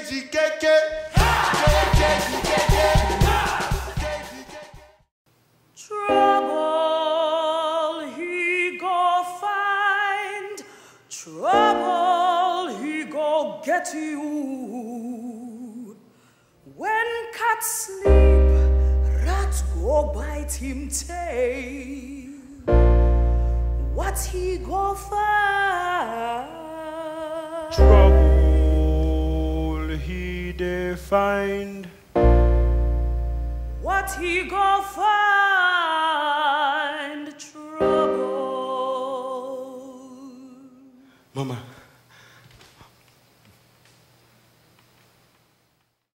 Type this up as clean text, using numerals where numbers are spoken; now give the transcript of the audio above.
Trouble he go find, trouble he go get you. When cat sleep, rat go bite him tail. What he go find? Trouble he dey find. What he go find? Trouble. Mama.